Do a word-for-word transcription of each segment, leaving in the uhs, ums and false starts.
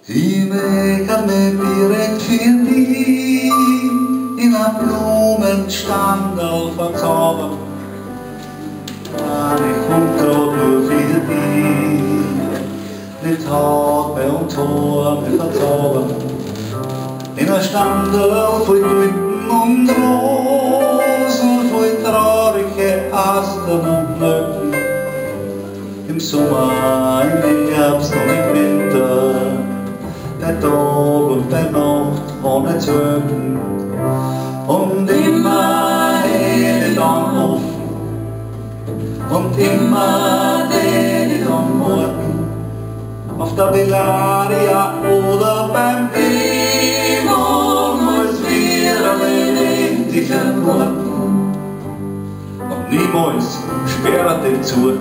Die Meik hat mich direkt für dich in einem Blumenstand verzaubert. Ich komm grad nur für dich, mit Haube und Tor mich verzaubert. In einem Stand voll Blüten und Rosen, voll traurige Asten und Blüten. Im Sommer, im Herbst und im Winter, bei Tag und bei Nacht ohne Zögern. Und immer hätte dann offen, und immer hätte dann morgen, auf der Bellaria oder beim Dämon, als wir am elendlichen Worten. Und niemals sperrt den zu.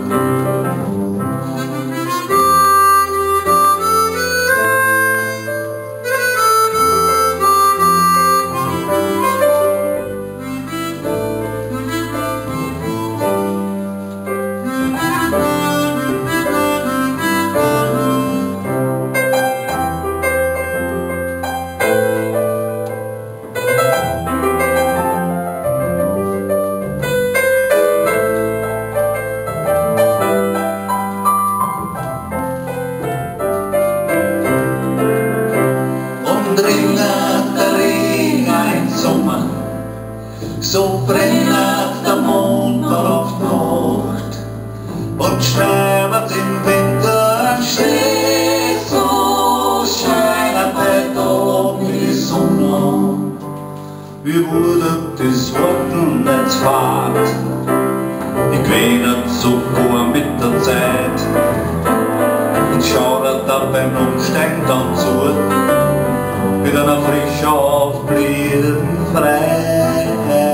So brennt der Mond auf die Nacht und sterbt im Winter steht, so scheint bei Tag die Sonne. Wie wurde das Warten nicht fad? Ich quäle sogar mit der Zeit und schaue da beim Umsteigen dann zu, mit einer frisch aufblühenden Freiheit.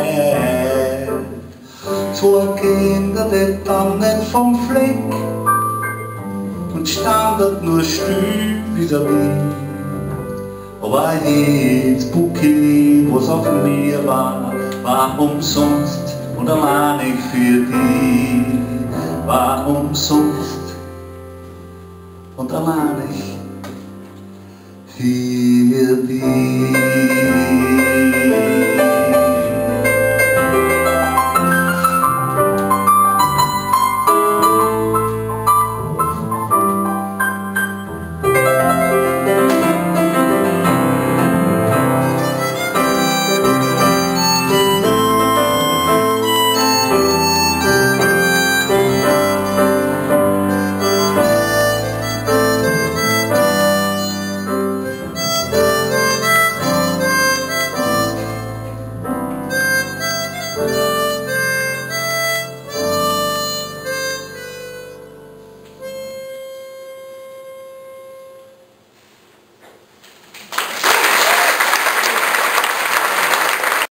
Zwei Kinder, die tannen vom Fleck und standen nur still wie der Wind. Aber jedes Bouquet, was auf mir war, war umsonst und allein für dich, war umsonst und allein für dich.